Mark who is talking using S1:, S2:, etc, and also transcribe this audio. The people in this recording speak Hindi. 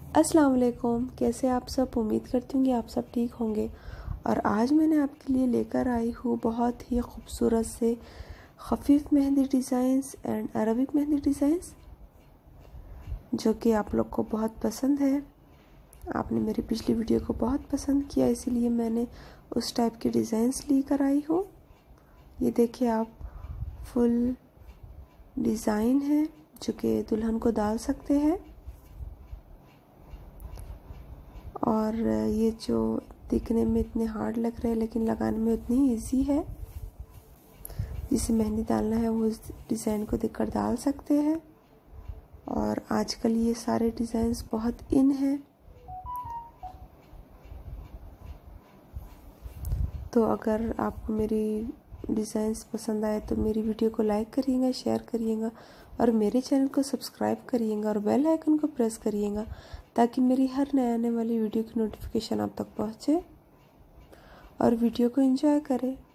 S1: अस्सलाम वालेकुम। कैसे आप सब? उम्मीद करती हूँ कि आप सब ठीक होंगे। और आज मैंने आपके लिए लेकर आई हूँ बहुत ही खूबसूरत से खफीफ mehndi designs and Arabic mehndi designs, जो कि आप लोग को बहुत पसंद है। आपने मेरी पिछली वीडियो को बहुत पसंद किया, इसीलिए मैंने उस टाइप के डिज़ाइंस लेकर आई हूँ। ये देखिए आप, फुल डिज़ाइन है जो कि दुल्हन को डाल सकते हैं। और ये जो दिखने में इतने हार्ड लग रहे हैं लेकिन लगाने में उतनी इजी है। जिसे मेहंदी डालना है वो इस डिज़ाइन को देखकर डाल सकते हैं। और आजकल ये सारे डिज़ाइंस बहुत इन हैं। तो अगर आपको मेरी डिज़ाइंस पसंद आए तो मेरी वीडियो को लाइक करिएगा, शेयर करिएगा और मेरे चैनल को सब्सक्राइब करिएगा और बेल आइकन को प्रेस करिएगा ताकि मेरी हर नए आने वाली वीडियो की नोटिफिकेशन आप तक पहुँचे और वीडियो को एंजॉय करें।